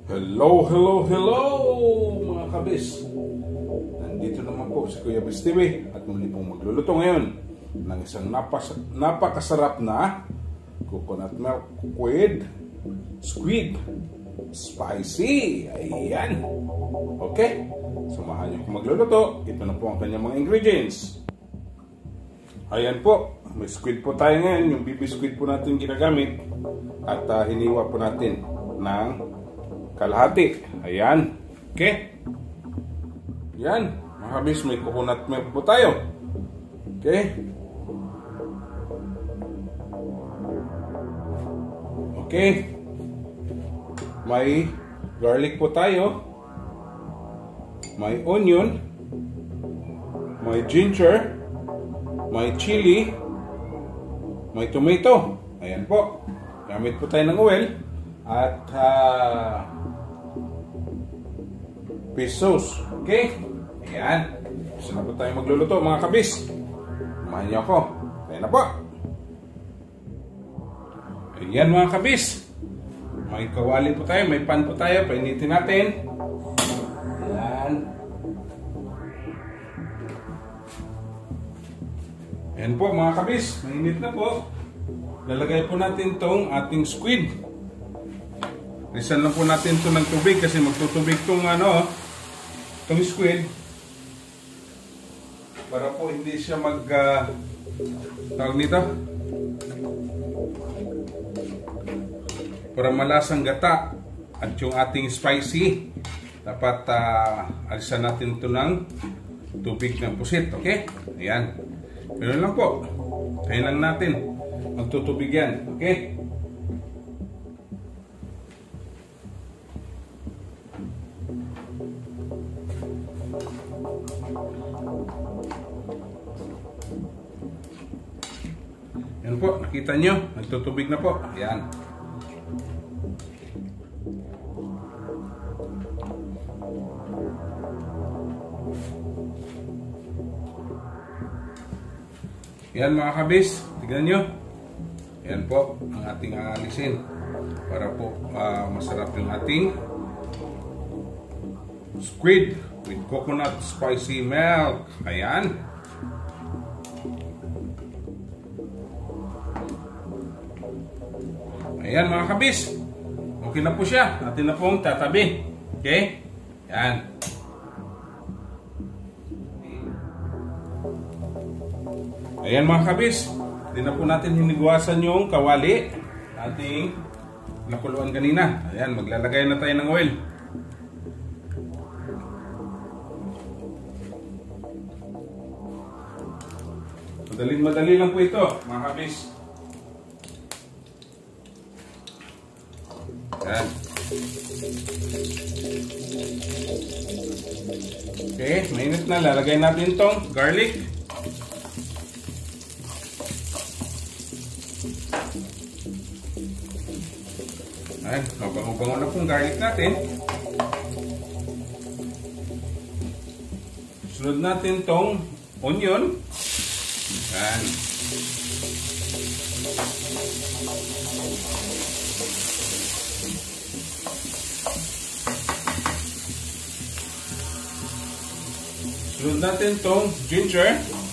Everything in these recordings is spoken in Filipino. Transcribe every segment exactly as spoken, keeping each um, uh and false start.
Hello, hello, hello mga kabis. Nandito naman po si Kuya Bis T V at muli pong magluluto ngayon ng isang napas napakasarap na coconut milk with squid spicy. Ayan. Okay, samahan niyo kung magluluto. Ito na po ang kanyang mga ingredients. Ayan po, may squid po tayo ngayon. Yung baby squid po natin ginagamit at uh, hiniwa po natin ng kalahati. Ayan. Okay. Yan. Mga kabis, may coconut milk po tayo. Okay. Okay. May garlic po tayo. May onion. May ginger. May chili. May tomato. Ayan po. Gamit po tayo ng oil. At uh, fish sauce. Okay? Ayan. Gusto na po tayo magluluto mga kabis. Samahan niyo ako. Ayan na po. Ayan mga kabis. May kawali po tayo. May pan po tayo. Painitin natin. Ayan. Ayan po mga kabis. Mainit na po. Lalagay po natin tong ating squid. Lisan lang po natin ito ng tubig kasi magtutubig itong ano, itong squid para po hindi siya mag uh, tawag nito para malasang gata at yung ating spicy dapat uh, alisan natin ito ng tubig ng pusit. Okay? Ayan. Pero lang po, kailan natin magtutubig yan. Okay? Yan po, nakita nyo, nagtutubig na po. Ayan. Yan mga kabis, tignan nyo. Yan po ang ating aalisin para po uh, masarap yung ating squid with coconut spicy milk. Ayan. Ayan mga kabis. Okay na po siya. Atin na pong tatabi. Okay? Yan. Ayan mga kabis. Atin na po natin hinigwasan yung kawali ating nakuluan kanina. Ayan. Maglalagay na tayo ng oil. Madaling madali lang po ito mga kabis. Ayan. Okay, mainit na. Lalagay natin itong garlic. Ayan, mabango-bango na pong garlic natin. Sunod natin itong onion. Ayan. Sunod natin itong ginger.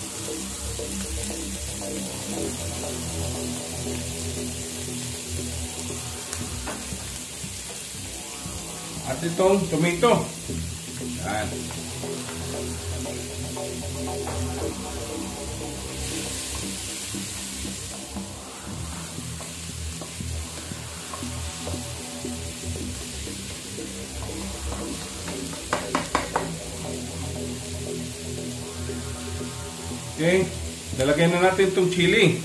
At itong tomato. Yan. Okay, dalagay na natin itong chili.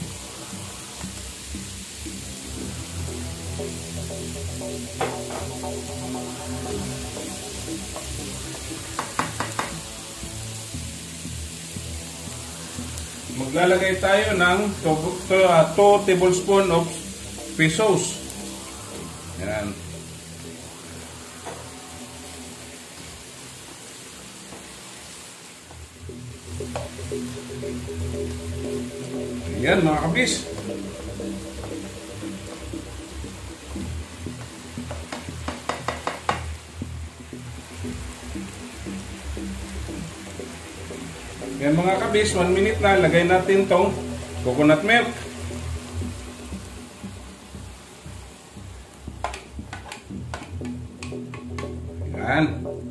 Maglalagay tayo ng two tablespoons of fish sauce. Yan. Yan mga kabis. Yan mga kabis, one minute na. Lagay natin tong coconut milk. Yan.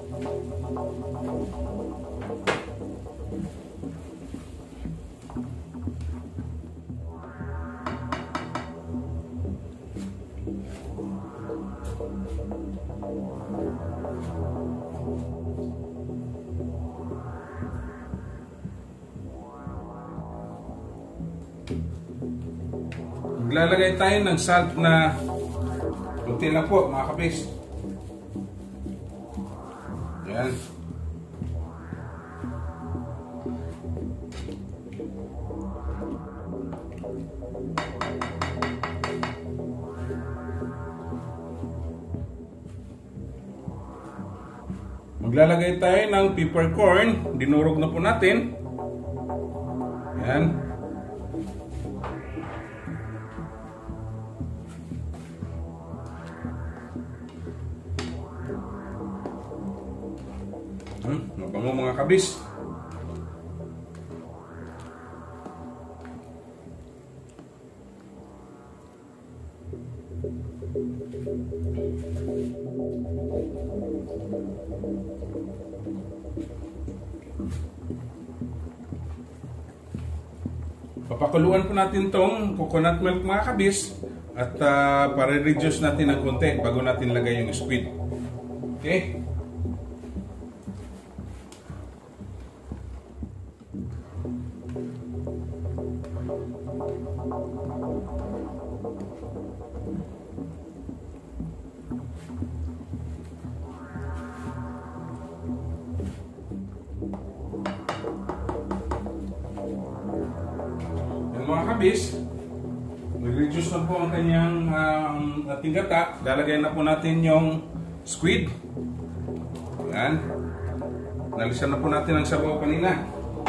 Maglalagay tayo ng salt na kunti lang po mga kabis. Yan. Maglalagay tayo ng peppercorn. Dinurog na po natin. Yan. Hmm, mabango mga kabis. Papakuluan po natin tong coconut milk mga kabis at uh, para reduce natin ng konti bago natin lagay yung squid. Okay? Mga kabis, nag-reduce na po ang kanyang um, ating gata. Lalagay na po natin yung squid. Yan. Nalisan na po natin ang sabaw kanina.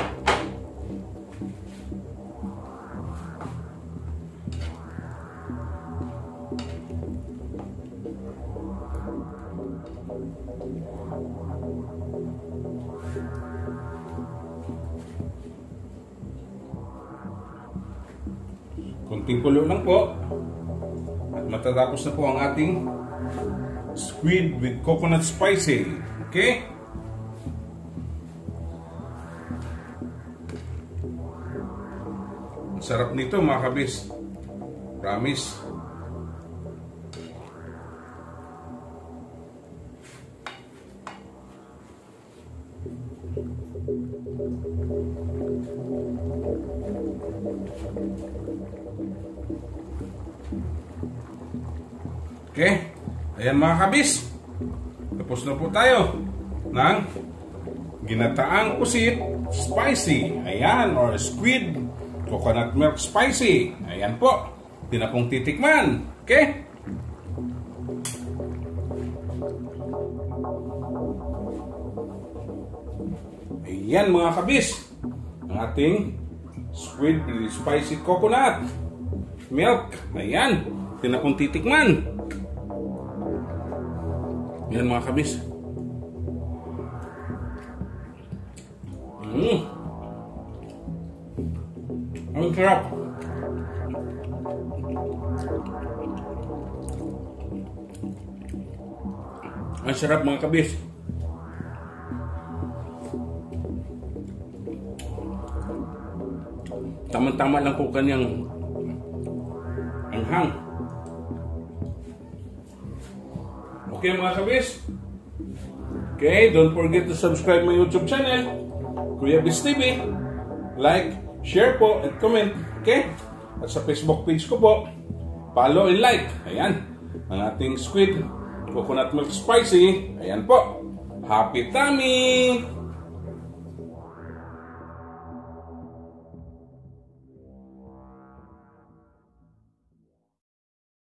Kunting kulo lang po at matatapos na po ang ating squid with coconut spicy. Okay? Ang sarap nito mga kabis. Promise. Okay, ayan mga kabis, tapos na po tayo ng ginataang pusit spicy, ayan, or squid coconut milk spicy. Ayan po, di na pong titikman. Okay, ayan mga kabis, ang ating squid with spicy coconut milk. Ayan, di na pong titikman. Yan mga kabis. Mmm. Ang sarap. Ang sarap mga kabis. Tama-tama lang po kanyang anghang. Okay mga kabis. Okay, don't forget to subscribe my YouTube channel, Kuya Biz T V. Like, share po, and comment. Okay? At sa Facebook page ko po, follow and like. Ayan, ang ating squid coconut milk spicy. Ayan po. Happy tummy!